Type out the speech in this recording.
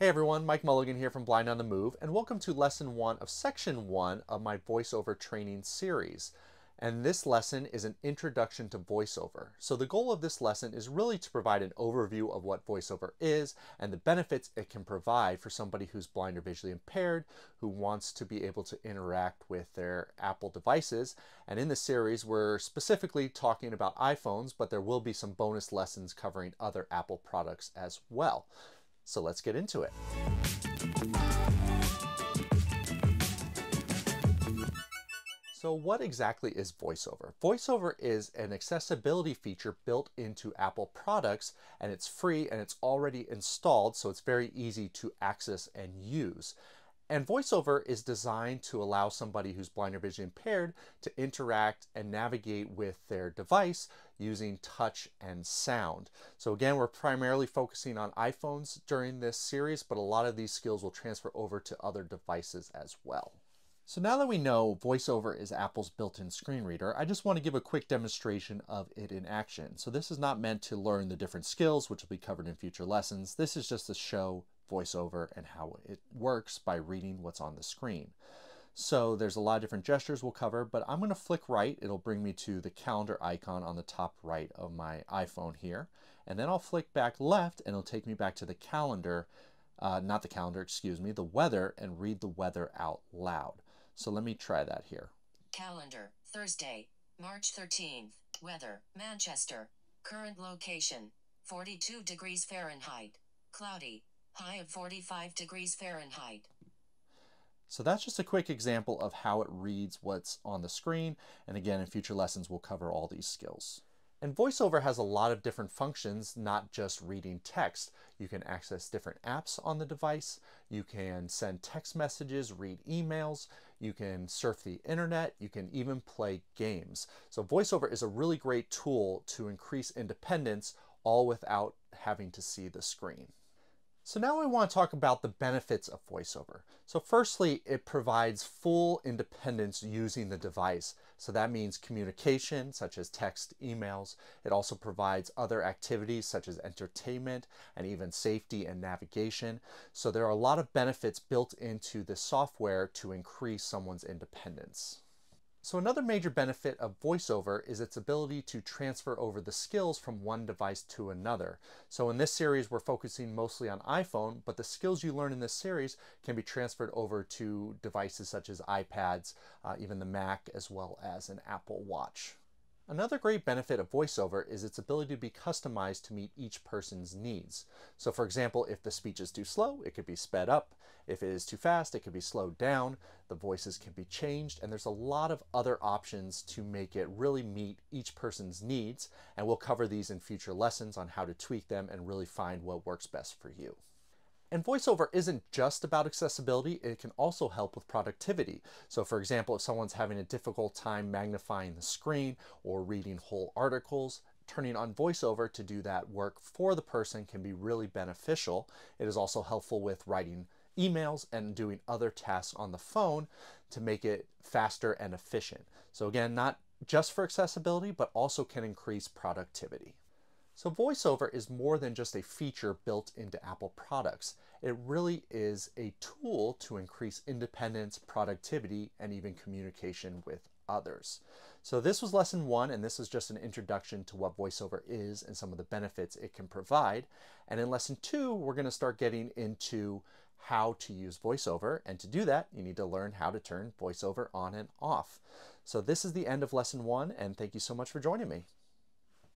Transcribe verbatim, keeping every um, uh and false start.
Hey everyone, Mike Mulligan here from Blind on the Move, and welcome to lesson one of section one of my VoiceOver Training Series. And this lesson is an introduction to VoiceOver. So the goal of this lesson is really to provide an overview of what VoiceOver is and the benefits it can provide for somebody who's blind or visually impaired, who wants to be able to interact with their Apple devices. And in this series, we're specifically talking about iPhones, but there will be some bonus lessons covering other Apple products as well. So let's get into it. So what exactly is VoiceOver? VoiceOver is an accessibility feature built into Apple products, and it's free and it's already installed, so it's very easy to access and use. And VoiceOver is designed to allow somebody who's blind or visually impaired to interact and navigate with their device using touch and sound. So again, we're primarily focusing on iPhones during this series, but a lot of these skills will transfer over to other devices as well. So now that we know VoiceOver is Apple's built-in screen reader, I just want to give a quick demonstration of it in action. So this is not meant to learn the different skills, which will be covered in future lessons. This is just to show VoiceOver and how it works by reading what's on the screen. So there's a lot of different gestures we'll cover, but I'm going to flick right. It'll bring me to the calendar icon on the top right of my iPhone here. And then I'll flick back left and it'll take me back to the calendar, uh, not the calendar, excuse me, the weather, and read the weather out loud. So let me try that here. Calendar, Thursday, March thirteenth. Weather, Manchester. Current location, forty-two degrees Fahrenheit. Cloudy. High of forty-five degrees Fahrenheit. So that's just a quick example of how it reads what's on the screen. And again, in future lessons, we'll cover all these skills. And VoiceOver has a lot of different functions, not just reading text. You can access different apps on the device. You can send text messages, read emails. You can surf the internet. You can even play games. So VoiceOver is a really great tool to increase independence, all without having to see the screen. So now I want to talk about the benefits of VoiceOver. So firstly, it provides full independence using the device. So that means communication, such as text, emails. It also provides other activities such as entertainment and even safety and navigation. So there are a lot of benefits built into the software to increase someone's independence. So another major benefit of VoiceOver is its ability to transfer over the skills from one device to another. So in this series, we're focusing mostly on iPhone, but the skills you learn in this series can be transferred over to devices such as iPads, uh, even the Mac, as well as an Apple Watch. Another great benefit of VoiceOver is its ability to be customized to meet each person's needs. So for example, if the speech is too slow, it could be sped up. If it is too fast, it could be slowed down. The voices can be changed, and there's a lot of other options to make it really meet each person's needs. And we'll cover these in future lessons on how to tweak them and really find what works best for you. And VoiceOver isn't just about accessibility, it can also help with productivity. So for example, if someone's having a difficult time magnifying the screen or reading whole articles, turning on VoiceOver to do that work for the person can be really beneficial. It is also helpful with writing emails and doing other tasks on the phone to make it faster and efficient. So again, not just for accessibility, but also can increase productivity. So VoiceOver is more than just a feature built into Apple products. It really is a tool to increase independence, productivity, and even communication with others. So this was lesson one, and this is just an introduction to what VoiceOver is and some of the benefits it can provide. And in lesson two, we're going to start getting into how to use VoiceOver. And to do that, you need to learn how to turn VoiceOver on and off. So this is the end of lesson one, and thank you so much for joining me.